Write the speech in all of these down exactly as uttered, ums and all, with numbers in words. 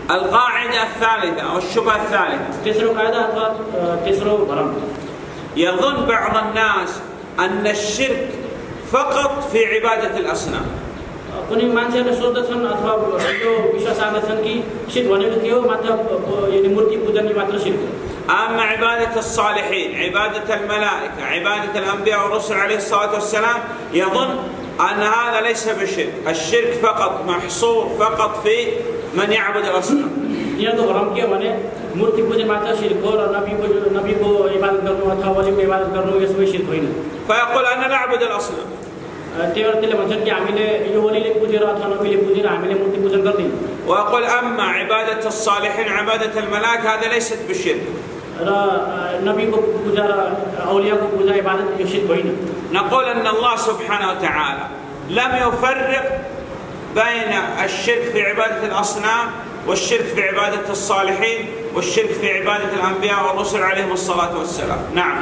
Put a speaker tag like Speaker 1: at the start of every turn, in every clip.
Speaker 1: القاعدة الثالثة أو الشبهة الثالثة، يظن بعض الناس أن الشرك فقط في عبادة الأصنام. أما عبادة الصالحين، عبادة الملائكة، عبادة الأنبياء والرسل عليه الصلاة والسلام، يظن أن هذا ليس بشرك. الشرك فقط محصور فقط في من يعبد الأصنام. فيقول أنا نعبد الأصنام. ويقول أما عبادة الصالحين عبادة الملائكة هذا ليست بالشرك. نقول أن الله سبحانه وتعالى لم يفرق بين الشرك في عبادة الأصنام والشرك في عبادة الصالحين والشرك في عبادة الأنبياء والرسل عليهم الصلاة والسلام. نعم.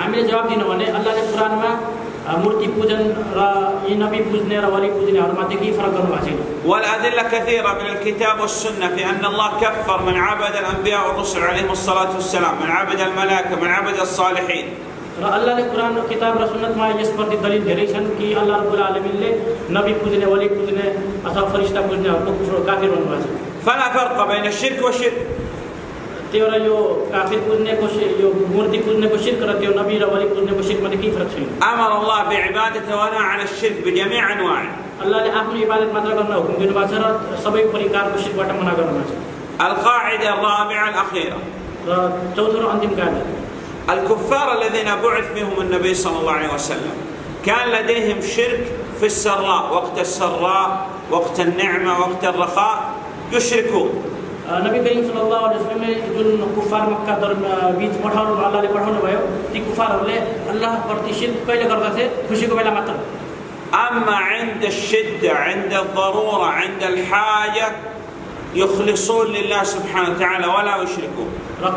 Speaker 1: والأدلة كثيرة من الكتاب والسنة في أن الله كفر من عبد الأنبياء والرسل عليهم الصلاة والسلام، من عبد الملائكة، من عبد الصالحين.
Speaker 2: الله القرآن كتاب رسولنا ما يسبر الدليل جريشان كي الله رب العالمين له نبي كوزنه ولي كوزنه أصحاب فرشتة كوزنه أو كفر كافر ونواس.
Speaker 1: فلا فرق بين الشرك والشرك.
Speaker 2: تيورا يو كافر كوزنه كوشي يو مورتي كوزنه كوشير كرت يو نبي رولي كوزنه كوشير ما دكين فرق شيء.
Speaker 1: أمر الله بعبادته ونهى عن الشرك بجميع أنواعه.
Speaker 2: الله له أهل عبادة ما ترى كنا حكم جنوب أسرة سبعي بريكار كوشير باتم منا كنا.
Speaker 1: القاعدة الرابعة الأخيرة.
Speaker 2: چوتھو أنتم قاعدة.
Speaker 1: الكفار الذين بعث بهم النبي صلى الله عليه وسلم كان لديهم شرك في السراء، وقت السراء، وقت النعمة، وقت الرخاء يشركون.
Speaker 2: نبي كريم صلى الله عليه وسلم जो कुफार मक्का दर बीच पठाउनु अल्लाहले पठाउनु भयो ती कुफारहरूले अल्लाह प्रति शिर्क कहिले गर्दथे खुशीको बेला मात्र.
Speaker 1: أما عند الشدة، عند الضرورة، عند الحاجة يخلصون لله سبحانه وتعالى ولا يشركون.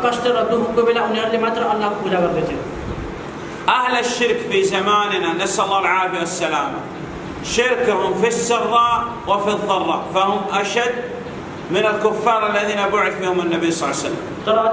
Speaker 1: أهل الشرك في زماننا نسأل الله العافية والسلامة شركهم في السراء وفي الضراء، فهم أشد من الكفار الذين بعث بهم النبي صلى الله عليه وسلم.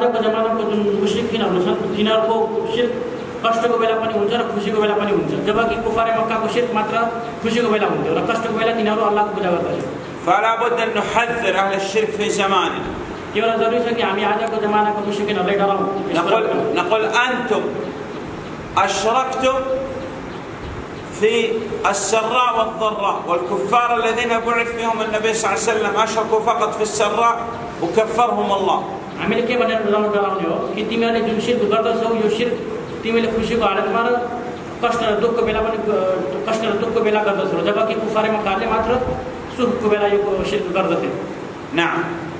Speaker 2: कष्टको बेला पनि हुन्छ र खुशीको बेला पनि हुन्छ, जबकि कुफार मक्काको शिर्क मात्र खुशीको बेला हुन्थ्यो र कष्टको बेला तिनीहरू अल्लाहको पूजा गर्दथे.
Speaker 1: فلا بد أن نحذر أهل الشرك في زماننا.
Speaker 2: यो जरुरी छ कि हामी आजको जमानाको मुश्रिकहरूलाई डराउँ.
Speaker 1: نقول نقول أنتم أشركتم في السراء والضراء، والكفار الذين بعث بهم النبي صلى الله عليه وسلم أشركوا فقط في السراء وكفرهم الله.
Speaker 2: हामीले के भनेर डराउनु डराउने हो कि तिमीहरूले जुन शिर्क गर्दछौ यो शिर्क तिमीले खुशीको हालतमा र कष्ट र दुःखको बेला पनि कष्ट र दुःखको बेला गर्दछौ, जबकि कुफार मक्काले मात्र सुखको बेला यो शिर्क गर्दथे.
Speaker 1: نعم.